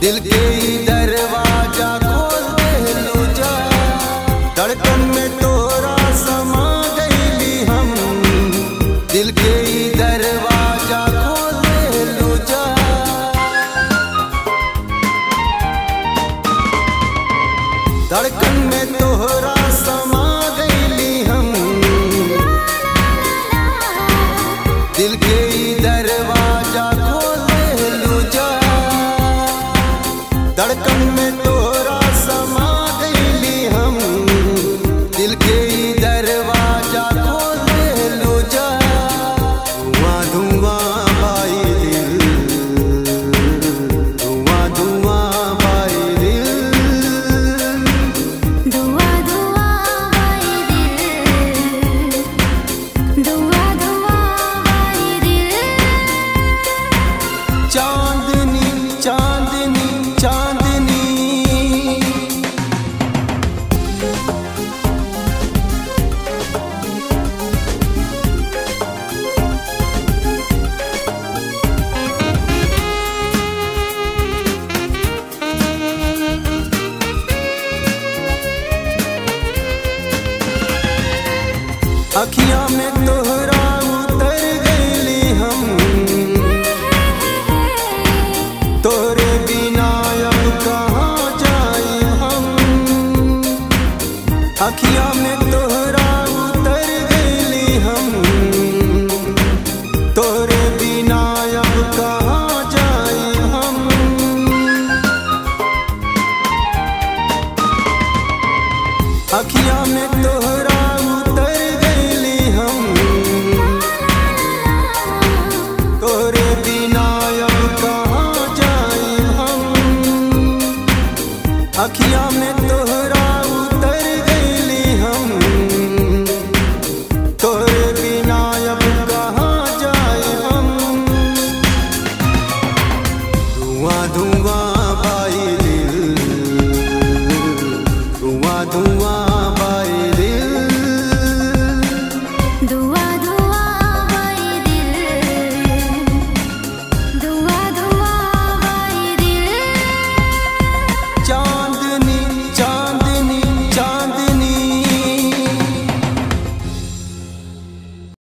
दिल के ही दरवाजा खोल दे लो जा, धड़कन में तोरा समा गईली हम। दिल के ही दरवाजा खोल दे लो जा, धड़कन में तोरा समा गईली हम। दिल के ही दरवाजा खोल दे लो जा, धड़कन में तोरा समा गईली हम। दिल के ही दरवाजा खोल दे लो जा। धुआं धुआं भाई दिल, धुआं धुआं भाई दिल, धुआं धुआं भाई दिल, धुआं धुआं भाई दिल। चांदनी चांदनी चांदनी, अखियां में तोहरा उतर गईली हम। तोरे बिना अब कहाँ जाई हम। अखियां में तोहरा उतर गईली हम। तोरे बिना अब कहाँ जाई हम। अखियां में तोहरा उतर गईली हम। तोरे बिना अब कहाँ जाई हम। अखियां